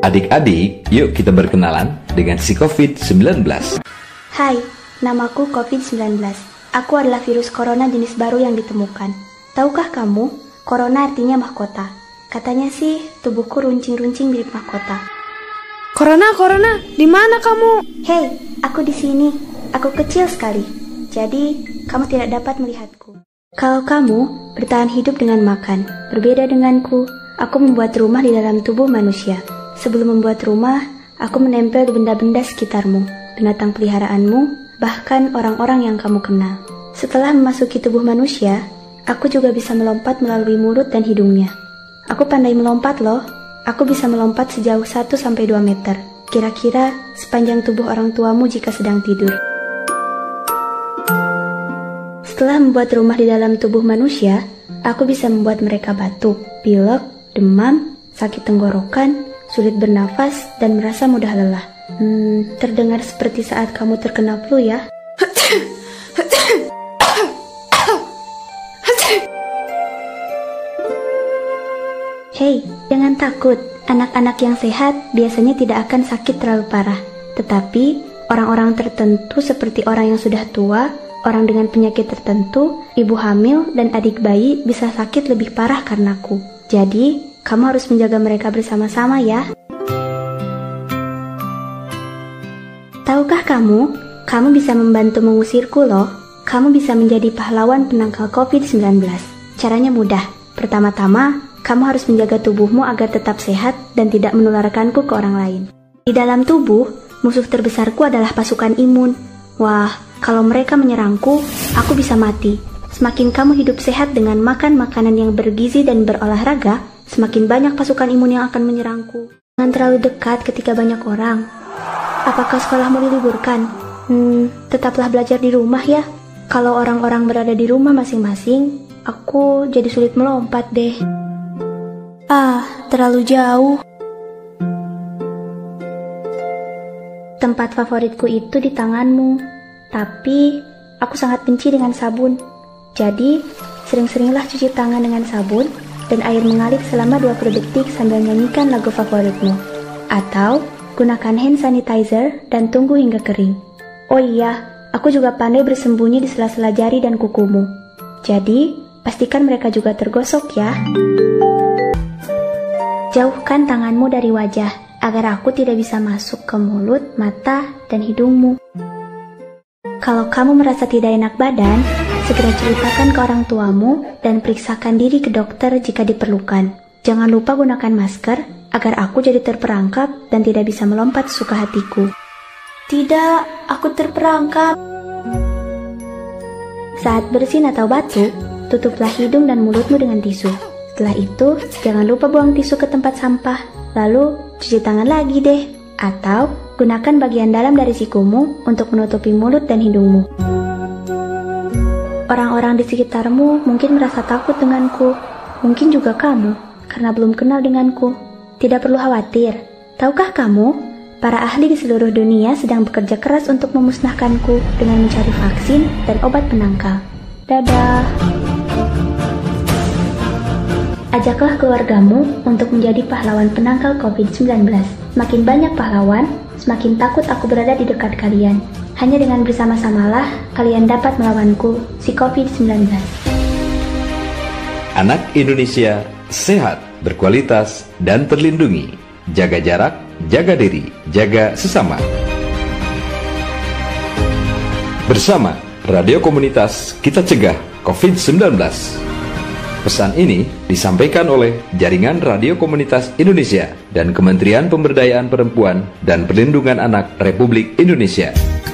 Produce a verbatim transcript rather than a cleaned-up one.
Adik-adik, yuk kita berkenalan dengan si covid sembilan belas. Hai, namaku covid sembilan belas. Aku adalah virus corona jenis baru yang ditemukan. Tahukah kamu, corona artinya mahkota. Katanya sih, tubuhku runcing-runcing mirip mahkota. Corona, Corona, di mana kamu? Hei, aku di sini. Aku kecil sekali. Jadi, kamu tidak dapat melihatku. Kalau kamu bertahan hidup dengan makan, berbeda denganku, aku membuat rumah di dalam tubuh manusia. Sebelum membuat rumah, aku menempel di benda-benda sekitarmu, binatang peliharaanmu, bahkan orang-orang yang kamu kenal. Setelah memasuki tubuh manusia, aku juga bisa melompat melalui mulut dan hidungnya. Aku pandai melompat loh. Aku bisa melompat sejauh satu sampai dua meter. Kira-kira sepanjang tubuh orang tuamu jika sedang tidur. Setelah membuat rumah di dalam tubuh manusia, aku bisa membuat mereka batuk, pilek, demam, sakit tenggorokan, sulit bernafas, dan merasa mudah lelah. Hmm, terdengar seperti saat kamu terkena flu ya. Hei, jangan takut. Anak-anak yang sehat biasanya tidak akan sakit terlalu parah. Tetapi, orang-orang tertentu seperti orang yang sudah tua, orang dengan penyakit tertentu, ibu hamil, dan adik bayi bisa sakit lebih parah karenaku. Jadi, kamu harus menjaga mereka bersama-sama ya. Tahukah kamu, kamu bisa membantu mengusirku loh. Kamu bisa menjadi pahlawan penangkal covid sembilan belas. Caranya mudah. Pertama-tama, kamu harus menjaga tubuhmu agar tetap sehat dan tidak menularkanku ke orang lain. Di dalam tubuh, musuh terbesarku adalah pasukan imun. Wah, kalau mereka menyerangku, aku bisa mati. Semakin kamu hidup sehat dengan makan makanan yang bergizi dan berolahraga, semakin banyak pasukan imun yang akan menyerangku. Jangan terlalu dekat ketika banyak orang. Apakah sekolahmu diliburkan? Hmm, tetaplah belajar di rumah ya. Kalau orang-orang berada di rumah masing-masing, aku jadi sulit melompat deh. Ah, terlalu jauh. Tempat favoritku itu di tanganmu. Tapi, aku sangat benci dengan sabun. Jadi, sering-seringlah cuci tangan dengan sabun dan air mengalir selama dua puluh detik sambil nyanyikan lagu favoritmu. Atau, gunakan hand sanitizer dan tunggu hingga kering. Oh iya, aku juga pandai bersembunyi di sela-sela jari dan kukumu. Jadi, pastikan mereka juga tergosok ya. Jauhkan tanganmu dari wajah, agar aku tidak bisa masuk ke mulut, mata, dan hidungmu. Kalau kamu merasa tidak enak badan, segera ceritakan ke orang tuamu dan periksakan diri ke dokter jika diperlukan. Jangan lupa gunakan masker, agar aku jadi terperangkap dan tidak bisa melompat suka hatiku. Tidak, aku terperangkap. Saat bersin atau batuk, tutuplah hidung dan mulutmu dengan tisu. Setelah itu, jangan lupa buang tisu ke tempat sampah. Lalu, cuci tangan lagi deh. Atau, gunakan bagian dalam dari sikumu untuk menutupi mulut dan hidungmu. Orang-orang di sekitarmu mungkin merasa takut denganku. Mungkin juga kamu, karena belum kenal denganku. Tidak perlu khawatir. Tahukah kamu, para ahli di seluruh dunia sedang bekerja keras untuk memusnahkanku dengan mencari vaksin dan obat penangkal. Dadah. Ajaklah keluargamu untuk menjadi pahlawan penangkal covid sembilan belas. Semakin banyak pahlawan, semakin takut aku berada di dekat kalian. Hanya dengan bersama-samalah, kalian dapat melawanku, si covid sembilan belas. Anak Indonesia sehat, berkualitas, dan terlindungi. Jaga jarak, jaga diri, jaga sesama. Bersama Radio Komunitas, kita cegah covid sembilan belas. Pesan ini disampaikan oleh Jaringan Radio Komunitas Indonesia dan Kementerian Pemberdayaan Perempuan dan Perlindungan Anak Republik Indonesia.